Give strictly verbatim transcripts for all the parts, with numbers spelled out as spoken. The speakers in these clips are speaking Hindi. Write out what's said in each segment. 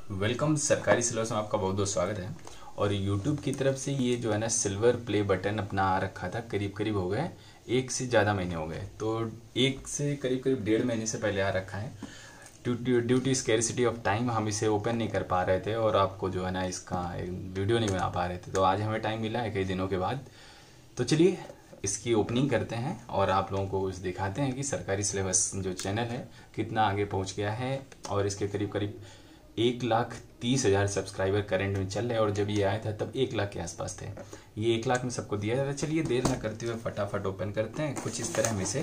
वेलकम। सरकारी सिलेबस में आपका बहुत बहुत स्वागत है। और YouTube की तरफ से ये जो है ना सिल्वर प्ले बटन अपना आ रखा था, करीब करीब हो गए एक से ज़्यादा महीने हो गए, तो एक से करीब करीब डेढ़ महीने से पहले आ रखा है। Due to scarcity of time हम इसे ओपन नहीं कर पा रहे थे और आपको जो है ना इसका वीडियो नहीं बना पा रहे थे, तो आज हमें टाइम मिला है कई दिनों के बाद। तो चलिए इसकी ओपनिंग करते हैं और आप लोगों को कुछ दिखाते हैं कि सरकारी सिलेबस जो चैनल है कितना आगे पहुंच गया है। और इसके करीब करीब एक लाख तीस हज़ार सब्सक्राइबर करंट में चल रहे हैं और जब ये आया था तब एक लाख के आसपास थे। ये एक लाख में सबको दिया जाता है। चलिए देर ना करते हुए फटाफट ओपन करते हैं। कुछ इस तरह हम इसे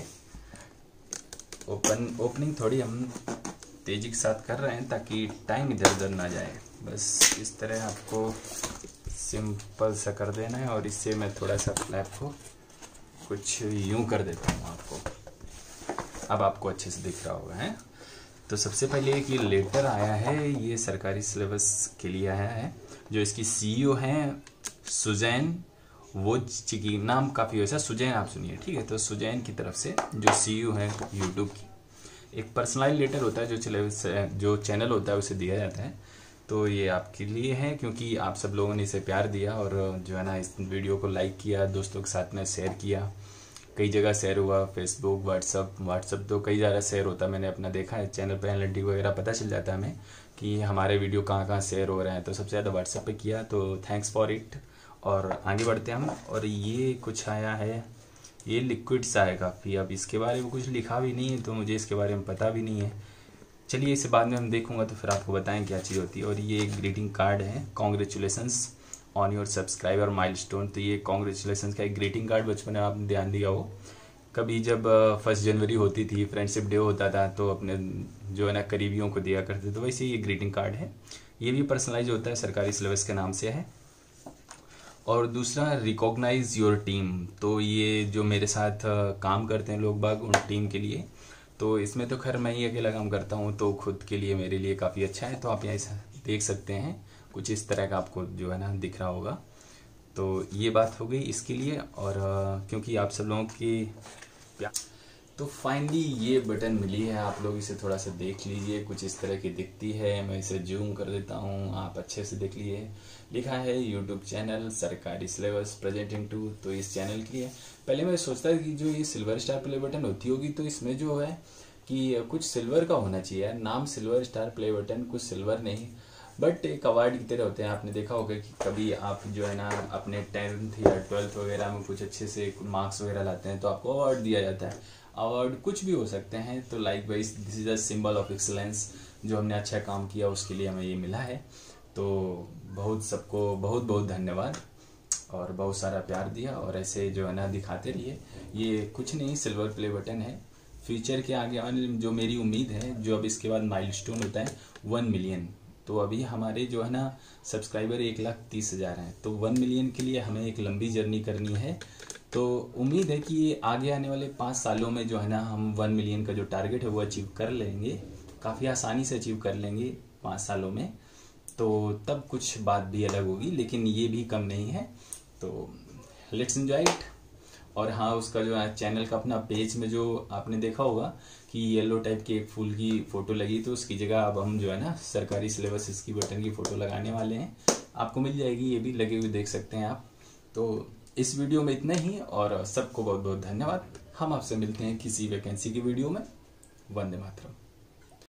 ओपन ओपनिंग थोड़ी हम तेजी के साथ कर रहे हैं ताकि टाइम इधर उधर ना जाए। बस इस तरह आपको सिंपल सा कर देना है और इससे मैं थोड़ा सा फ्लैप को कुछ यूं कर देता हूँ आपको। अब आपको अच्छे से दिख रहा होगा है। तो सबसे पहले एक ये लेटर आया है, ये सरकारी सिलेबस के लिए आया है। जो इसकी सीईओ हैं सुजैन वोज्चिकी, नाम काफ़ी वैसा सुजैन आप सुनिए, ठीक है। तो सुजैन की तरफ से जो सीईओ है यूट्यूब की, एक पर्सनलाइज लेटर होता है जो सिलेबस जो चैनल होता है उसे दिया जाता है। तो ये आपके लिए है क्योंकि आप सब लोगों ने इसे प्यार दिया और जो है ना इस वीडियो को लाइक किया, दोस्तों के साथ में शेयर किया, कई जगह शेयर हुआ, फेसबुक, व्हाट्सअप व्हाट्सअप तो कई ज़्यादा शेयर होता है। मैंने अपना देखा है चैनल पे एनालिटिक वगैरह पता चल जाता है हमें कि हमारे वीडियो कहाँ कहाँ शेयर हो रहे हैं। तो सबसे ज़्यादा व्हाट्सअप पे किया, तो थैंक्स फॉर इट। और आगे बढ़ते हैं हम। और ये कुछ आया है, ये लिक्विड सा है काफ़ी। अब इसके बारे में कुछ लिखा भी नहीं है तो मुझे इसके बारे में पता भी नहीं है। चलिए इसे बाद में हम देखूँगा तो फिर आपको बताएं क्या चीज़ होती है। और ये एक ग्रीटिंग कार्ड है, congratulations on your subscriber milestone. तो ये कॉन्ग्रेचुलेसन्स का एक ग्रीटिंग कार्ड बचपन में आपने ध्यान दिया हो, कभी जब फर्स्ट जनवरी होती थी, फ्रेंडशिप डे होता था तो अपने जो है ना करीबियों को दिया करते, तो वैसे ये ग्रीटिंग कार्ड है। ये भी पर्सनलाइज होता है, सरकारी सिलेबस के नाम से है। और दूसरा रिकॉग्नाइज योर टीम, तो ये जो मेरे साथ काम करते हैं लोग बाग, उन टीम के लिए। तो इसमें तो खैर मैं ही अकेला काम करता हूँ तो खुद के लिए मेरे लिए काफ़ी अच्छा है। तो आप यहाँ देख सकते हैं कुछ इस तरह का आपको जो है ना दिख रहा होगा। तो ये बात हो गई इसके लिए। और क्योंकि आप सब लोगों की तो फाइनली ये बटन मिली है, आप लोग इसे थोड़ा सा देख लीजिए। कुछ इस तरह की दिखती है, मैं इसे जूम कर देता हूँ, आप अच्छे से देख लीजिए। लिखा है यूट्यूब चैनल सरकारी सिलेबस प्रेजेंटिंग टू। तो इस चैनल के लिए पहले मैं सोचता था कि जो ये सिल्वर स्टार प्ले बटन होती होगी तो इसमें जो है कि कुछ सिल्वर का होना चाहिए, नाम सिल्वर स्टार प्ले बटन, कुछ सिल्वर नहीं, बट एक अवार्ड की तरह होते हैं। आपने देखा होगा कि कभी आप जो है ना अपने टेंथ या ट्वेल्थ वगैरह में कुछ अच्छे से मार्क्स वगैरह लाते हैं तो आपको अवार्ड दिया जाता है। अवार्ड कुछ भी हो सकते हैं। तो likewise this is a symbol of excellence, जो हमने अच्छा काम किया उसके लिए हमें ये मिला है। तो बहुत सबको बहुत बहुत धन्यवाद और बहुत सारा प्यार दिया और ऐसे जो है ना दिखाते रहिए। ये कुछ नहीं, सिल्वर प्ले बटन है। फ्यूचर के आगे आने जो मेरी उम्मीद है, जो अब इसके बाद माइलस्टोन होता है वन मिलियन। तो अभी हमारे जो है ना सब्सक्राइबर एक लाख तीस हज़ार हैं, तो वन मिलियन के लिए हमें एक लंबी जर्नी करनी है। तो उम्मीद है कि ये आगे आने वाले पाँच सालों में जो है ना हम वन मिलियन का जो टारगेट है वो अचीव कर लेंगे, काफ़ी आसानी से अचीव कर लेंगे पाँच सालों में। तो तब कुछ बात भी अलग होगी, लेकिन ये भी कम नहीं है। तो लेट्स एंजॉय इट। और हाँ, उसका जो है चैनल का अपना पेज में जो आपने देखा होगा कि येलो टाइप की एक फूल की फोटो लगी, तो उसकी जगह अब हम जो है ना सरकारी सिलेबस इसकी बटन की फोटो लगाने वाले हैं। आपको मिल जाएगी, ये भी लगे हुए देख सकते हैं आप। तो इस वीडियो में इतना ही और सबको बहुत बहुत धन्यवाद। हम आपसे मिलते हैं किसी वैकेंसी की वीडियो में। वंदे मातरम।